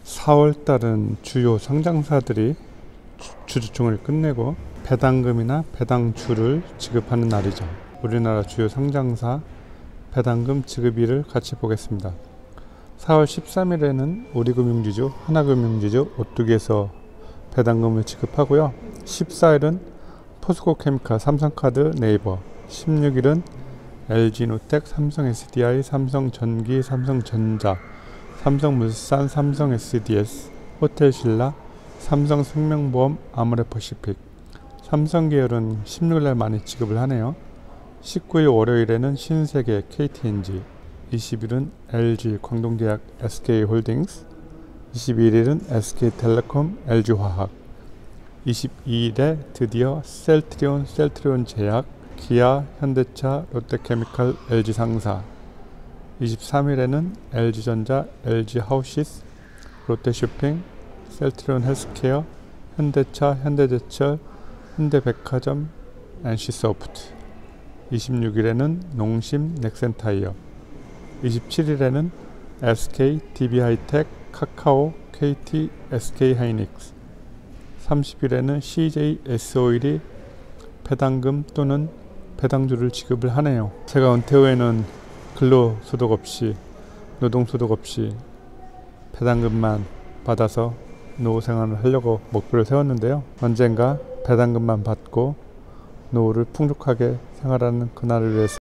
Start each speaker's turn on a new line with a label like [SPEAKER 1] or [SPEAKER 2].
[SPEAKER 1] 4월달은 주요 상장사들이 주주총회를 끝내고 배당금이나 배당주를 지급하는 날이죠. 우리나라 주요 상장사 배당금 지급일을 같이 보겠습니다. 4월 13일에는 우리금융지주, 하나금융지주, 오뚜기에서 배당금을 지급하고요. 14일은 포스코케미칼, 삼성카드, 네이버, 16일은 LG노텍, 삼성SDI, 삼성전기, 삼성전자, 삼성물산, 삼성SDS, 호텔신라, 삼성생명보험, 아모레퍼시픽, 삼성계열은 16일날 많이 지급을 하네요. 19일 월요일에는 신세계, KTNG, 20일은 LG, 광동제약, SK홀딩스, 21일은 SK텔레콤, LG화학, 22일에 드디어 셀트리온 제약, 기아, 현대차, 롯데케미칼, LG상사, 23일에는 LG전자, LG하우시스, 롯데쇼핑, 셀트리온 헬스케어, 현대차, 현대제철, 현대백화점, NC소프트, 26일에는 농심, 넥센타이어, 27일에는 SK, DB하이텍, 카카오, KT, SK하이닉스, 30일에는 CJ, S오일이 배당금 또는 배당주를 지급을 하네요. 제가 은퇴 후에는 근로소득 없이, 노동소득 없이 배당금만 받아서 노후생활을 하려고 목표를 세웠는데요. 언젠가 배당금만 받고 노후를 풍족하게 생활하는 그날을 위해서